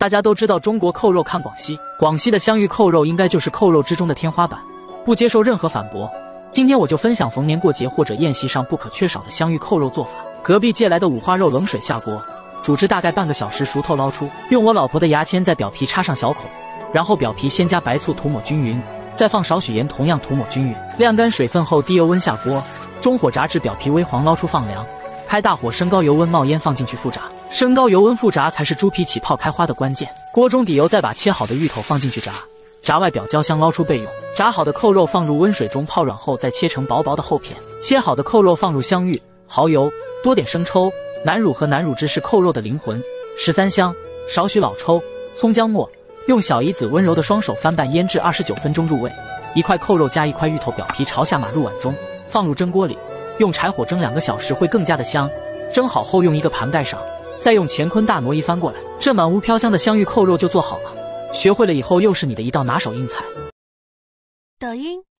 大家都知道中国扣肉看广西，广西的香芋扣肉应该就是扣肉之中的天花板，不接受任何反驳。今天我就分享逢年过节或者宴席上不可缺少的香芋扣肉做法。隔壁借来的五花肉冷水下锅，煮至大概半个小时熟透捞出，用我老婆的牙签在表皮插上小孔，然后表皮先加白醋涂抹均匀，再放少许盐同样涂抹均匀，晾干水分后低油温下锅，中火炸至表皮微黄捞出放凉，开大火升高油温冒烟放进去复炸，升高油温复炸才是猪皮起泡开花的关键。锅中底油再把切好的芋头放进去炸，炸外表焦香捞出备用。炸好的扣肉放入温水中泡软后再切成薄薄的厚片，切好的扣肉放入香芋、蚝油，多点生抽、南乳和南乳汁是扣肉的灵魂，13香，少许老抽、葱姜末，用小姨子温柔的双手翻拌腌制29分钟入味。一块扣肉加一块芋头表皮朝下码入碗中，放入蒸锅里，用柴火蒸2个小时会更加的香。蒸好后用一个盘盖上，再用乾坤大挪移翻过来，这满屋飘香的香芋扣肉就做好了。学会了以后又是你的一道拿手硬菜。 抖音